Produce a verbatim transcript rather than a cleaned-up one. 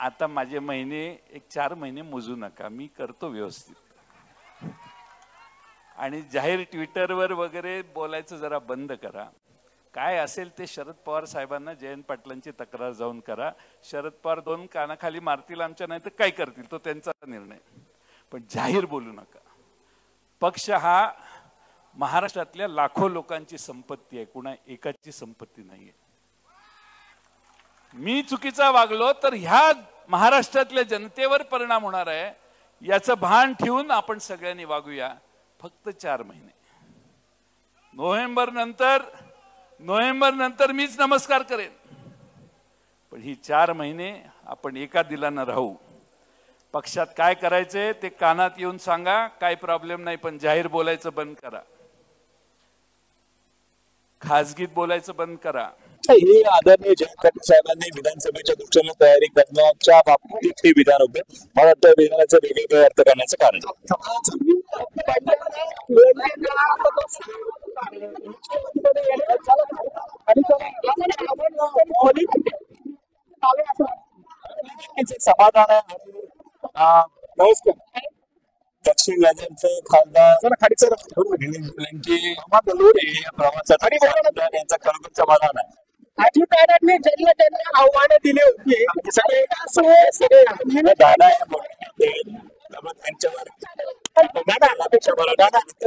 आता माझे महिने एक चार महिने मोजू नका, मी करतो व्यवस्थित. आणि जाहीर ट्विटरवर वगैरे बोलायचं जरा बंद करा. काय असेल ते शरद पवार साहेबांना जयंत पाटलांची तक्रार जाऊन करा. शरद पवार दोन कानाखाली मारतील आमच्या, नाही तर काय करतील तो त्यांचा निर्णय, पण जाहीर बोलू नका. पक्ष हा महाराष्ट्रातल्या लाखो लोकांची संपत्ती आहे, कुणा एकाची संपत्ती नाहीये. मी चुकीचा वागलो तर ह्या महाराष्ट्रातल्या जनतेवर परिणाम होणार आहे, याचं भान ठेवून आपण सगळ्यांनी वागूया. फक्त चार महिने, नोव्हेंबर नंतर नोव्हेंबर नंतर मीच नमस्कार करेन, पण ही चार महिने आपण एका दिलानं राहू. पक्षात काय करायचे ते कानात येऊन सांगा, काय प्रॉब्लेम नाही, पण जाहीर बोलायचं बंद करा, खासगीत बोलायचं बंद करा. हे आदरणीय जयंत पाटील साहेबांनी विधानसभेच्या दृष्टीने तयारी करण्याच्या बाबतीत हे विधान होते. मला वाटतं विधानाचं वेगवेगळे अर्थ करण्याचं कारण समाधान आहे. नमस्कार. दक्षिण राज्यांचे खासदार यांची प्रवासात यांचा खरोखर समाधान आहे. अजितदादांनी ज्यांना त्यांना आव्हानं दिली होती दादा त्यांच्यावर दादा अपेक्षा बरं दादा